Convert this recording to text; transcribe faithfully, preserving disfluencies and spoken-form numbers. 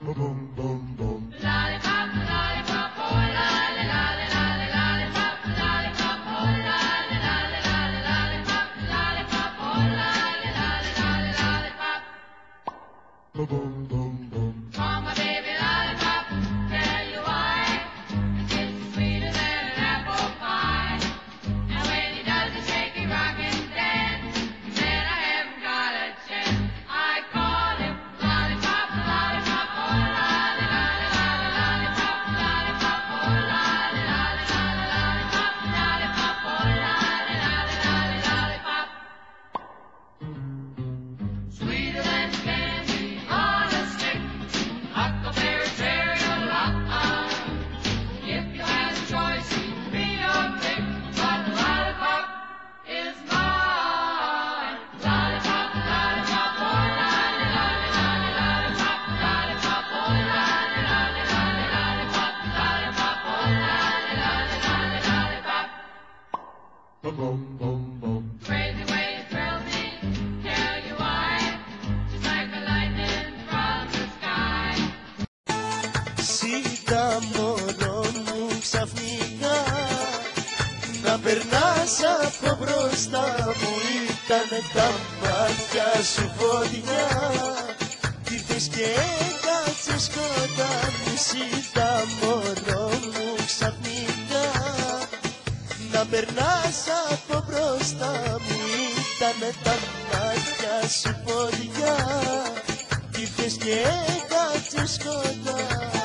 Boom, boom, boom, boom. Lollipop, lollipop, oh, lolly, lolly, lolly, lollipop, lollipop, oh, lolly, lolly, lolly, lollipop, lollipop, oh, lolly, lolly, lolly, lollipop. Boom, boom, boom, boom. Oh, my baby lollipop, tell you why. It's sweeter than an apple pie. And when he does the shaky rock and dance, then I haven't got a chance. I call him lollipop, lollipop, oh, lolly, lolly, lolly, lollipop, lollipop, oh, lolly, lolly, lolly, lollipop, lollipop, oh, lolly, lolly, lolly, lollipop. Sweeter than candy on a stick, huckleberry cherry or lock-on. If you had a choice, he'd be your pick, but lollipop is mine. Lollipop, lollipop, oh, lolly, lolly, lolly, lollipop, lollipop, oh, lolly, lolly, lolly, lollipop, lollipop, oh, lolly, lolly, lolly, lollipop. Boom, boom, boom, boom. Crazy way it thrills me, tell you why. Just like a lightning from the sky. Σίτα μωρό μου ξαφνικά να περνάς από μπροστά μου, ήτανε τα μάτια σου φωτιά κι ήρθες και έκατσες κοντά μου. Σίτα μωρό μου ξαφνικά να περνάς από μπροστά μου, ήτανε τα μάτια σου φωτιά κι ήρθες και έκατσες κοντά.